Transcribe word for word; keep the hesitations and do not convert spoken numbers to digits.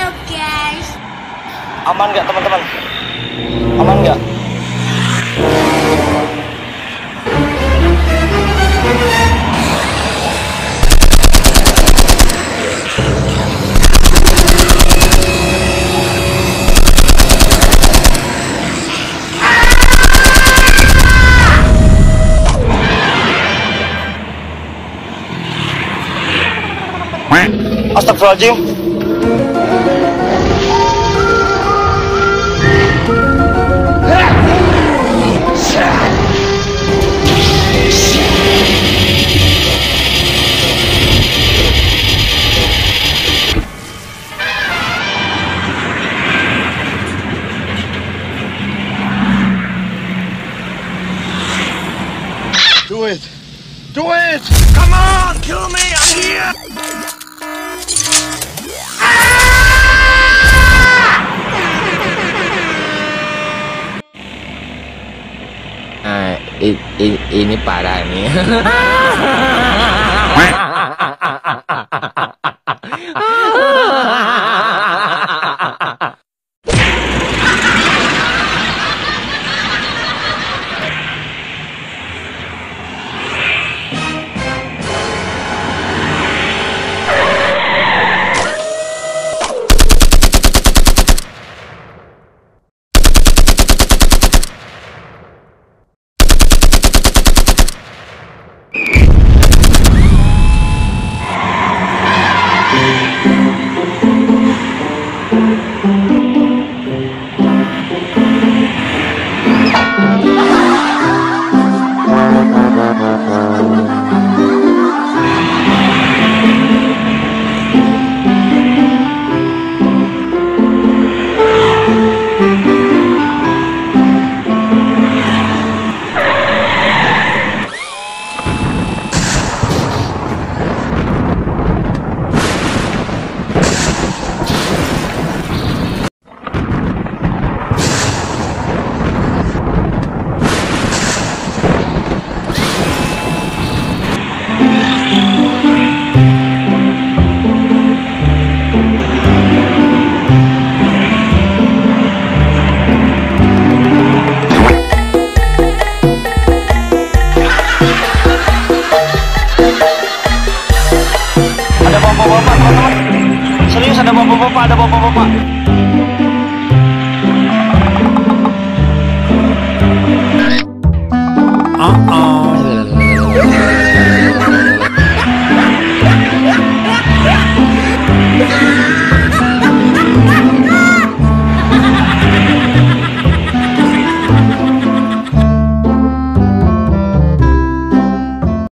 Halo guys. Aman nggak teman-teman? Aman nggak? Astagfirullahaladzim. Do it! Do it! Come on! Kill me! I'm here! Nah, i, i, ini parah nih. bapak-bapak teman-teman. Serius ada bapak-bapak, ada bapak-bapak. Uh-oh.